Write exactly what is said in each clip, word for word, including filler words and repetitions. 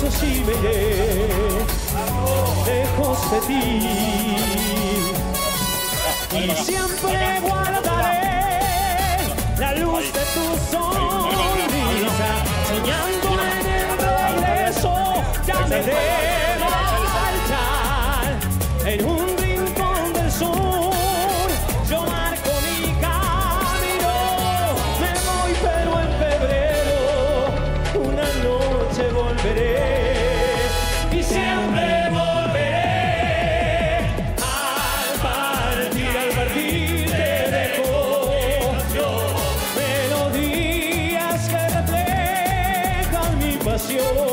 sí me iré lejos de ti. Y siempre guardaré la luz de tu sonrisa, soñando en el regreso. Ya me debo marchar en un rincón del sur. Yo marco mi camino, me voy, pero en febrero una noche volveré y siempre volveré. Al partir, al partir te dejo melodías que reflejan mi pasión.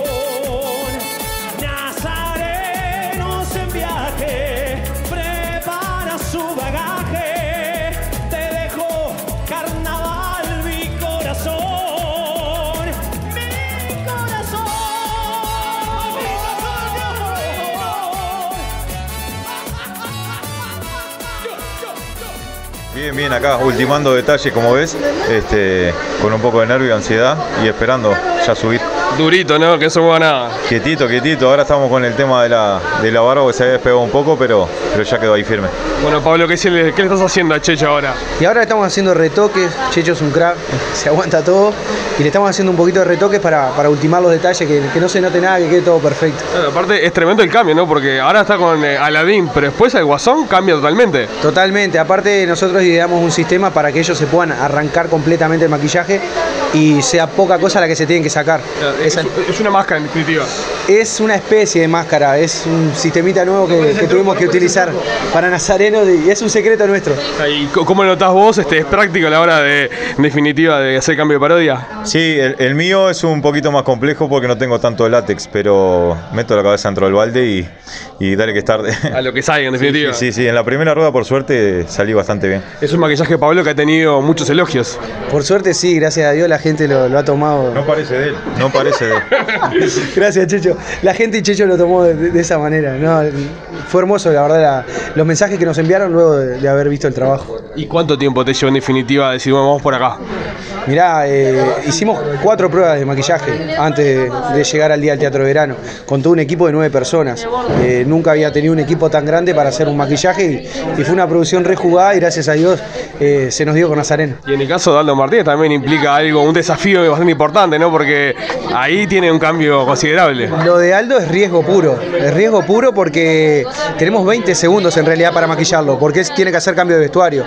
Nazarenos en viaje, prepara su bagaje. Te dejo carnaval, mi corazón, mi corazón, mi corazón. Bien, bien, acá ultimando detalles, como ves, este, con un poco de nervio y ansiedad y esperando ya subir. Durito, ¿no? Que eso no va nada. Quietito, quietito. Ahora estamos con el tema de la, de la barba que se había despegado un poco, pero, pero ya quedó ahí firme. Bueno, Pablo, ¿qué, se le, ¿qué le estás haciendo a Checho ahora? Y ahora estamos haciendo retoques. Checho es un crack, se aguanta todo. Y le estamos haciendo un poquito de retoques para, para ultimar los detalles, que, que no se note nada, que quede todo perfecto. Claro, aparte es tremendo el cambio, ¿no? Porque ahora está con eh, Aladín, pero después el Guasón cambia totalmente. Totalmente. Aparte nosotros ideamos un sistema para que ellos se puedan arrancar completamente el maquillaje y sea poca cosa la que se tienen que sacar. Claro, es, Esa, es una máscara en definitiva. es una especie de máscara, es un sistemita nuevo que, que tuvimos que utilizar para Nazareno y es un secreto nuestro. ¿Y cómo lo notás vos? Este, ¿Es práctico a la hora de, en definitiva, de hacer cambio de parodia? Sí, el, el mío es un poquito más complejo porque no tengo tanto látex, pero meto la cabeza dentro del balde y, y dale que es tarde. A lo que salga, en definitiva. Sí, sí, sí, en la primera rueda por suerte salí bastante bien. Es un maquillaje, Pablo, que ha tenido muchos elogios. Por suerte sí, gracias a Dios la gente lo, lo ha tomado. No parece de él, no parece de él. Gracias, Checho. La gente y Checho lo tomó de, de esa manera, ¿no? Fue hermoso, la verdad, la, los mensajes que nos enviaron luego de, de haber visto el trabajo. ¿Y cuánto tiempo te llevó en definitiva a decir, bueno, vamos por acá? Mirá, eh, hicimos cuatro pruebas de maquillaje antes de, de llegar al día del Teatro de Verano, con todo un equipo de nueve personas. Eh, nunca había tenido un equipo tan grande para hacer un maquillaje y, y fue una producción rejugada y gracias a Dios eh, se nos dio con Nazareno. Y en el caso de Aldo Martínez también implica algo, un desafío bastante importante, ¿no? Porque ahí tiene un cambio considerable. Lo de Aldo es riesgo puro, es riesgo puro porque tenemos veinte segundos en realidad para maquillarlo, porque es, tiene que hacer cambio de vestuario.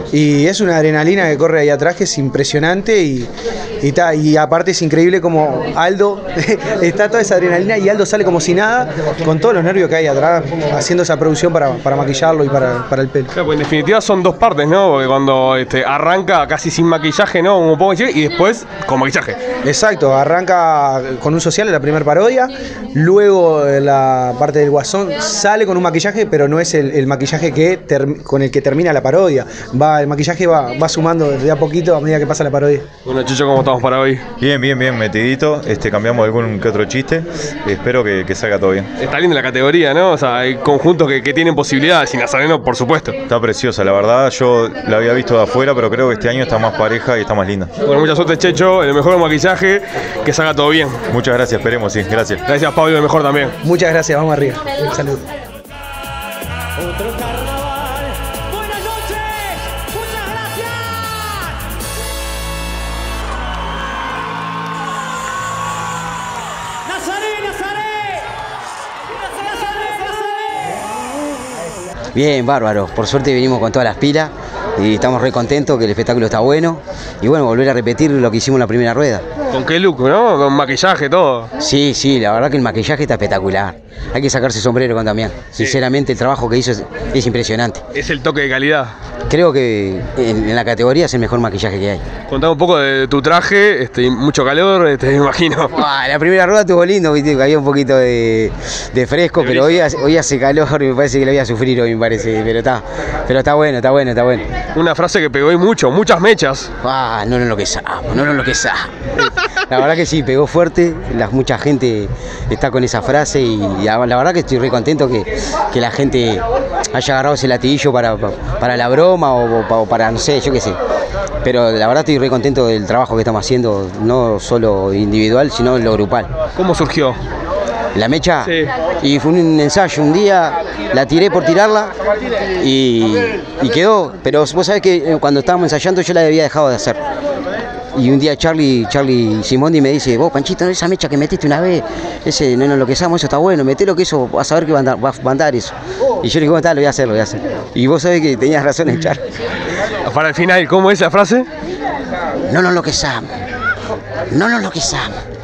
Y es una adrenalina que corre ahí atrás que es impresionante y, y, ta, y aparte es increíble como Aldo, está toda esa adrenalina y Aldo sale como si nada, con todos los nervios que hay atrás, haciendo esa producción para, para maquillarlo y para, para el pelo. Claro, pues en definitiva son dos partes, ¿no? Porque cuando este, arranca casi sin maquillaje, ¿no? Un poco de y después con maquillaje. Exacto, arranca con un social en la primera parodia, luego la parte del Guasón sale con un maquillaje, pero no es el, el maquillaje que ter, con el que termina la parodia. Va, el maquillaje va, va sumando de a poquito a medida que pasa la parodia. Bueno, Checho, ¿cómo estamos para hoy? Bien, bien, bien, metidito. Este, cambiamos algún que otro chiste. Espero que, que salga todo bien. Está linda la categoría, ¿no? O sea, hay conjuntos que, que tienen posibilidades, y Nazareno, por supuesto. Está preciosa, la verdad. Yo la había visto de afuera, pero creo que este año está más pareja y está más linda. Bueno, mucha suerte, Checho. El mejor maquillaje, que salga todo bien. Muchas gracias, esperemos, sí. Gracias. Gracias, Pablo, el mejor también. Muchas gracias, vamos arriba. Salud. Otro carnaval. Buenas noches. Muchas gracias. Nazaré, Nazaré. Nazaré, Nazaré. Bien, bárbaro. Por suerte venimos con todas las pilas y estamos re contentos que el espectáculo está bueno. Y bueno, volver a repetir lo que hicimos en la primera rueda. ¿Con qué look, no? Con maquillaje, todo. Sí, sí, la verdad que el maquillaje está espectacular. Hay que sacarse sombrero con Damián. Sinceramente, el trabajo que hizo es, es impresionante. Es el toque de calidad. Creo que en, en la categoría es el mejor maquillaje que hay. Contame un poco de tu traje, este, mucho calor, este, me imagino. Ah, la primera rueda estuvo lindo, viste, había un poquito de, de fresco, de pero hoy, hoy hace calor, me parece que lo voy a sufrir hoy, me parece. Pero está, pero está bueno, está bueno, está bueno. Una frase que pegó hoy mucho, muchas mechas. Ah, no lo enloquezamos, no lo enloquezamos. La verdad que sí, pegó fuerte, la, mucha gente está con esa frase y la, la verdad que estoy re contento que, que la gente haya agarrado ese latiguillo para, para la broma o, o para, no sé, yo qué sé. Pero la verdad estoy re contento del trabajo que estamos haciendo, no solo individual, sino en lo grupal. ¿Cómo surgió? la mecha. Sí. Y fue un ensayo, un día la tiré por tirarla y, y quedó. Pero vos sabés que cuando estábamos ensayando yo la había dejado de hacer. Y un día Charlie, Charlie Simondi me dice, vos Panchito, ¿no? Esa mecha que metiste una vez, ese no nos lo que sabemos, eso está bueno, metelo que eso, vas a ver que va a andar, va a andar eso. Y yo le digo, ¿cómo está? Lo voy a hacer, lo voy a hacer. Y vos sabés que tenías razón en Charlie. Para el final, ¿cómo es esa frase? No nos lo que sabemos, no nos lo que sabemos.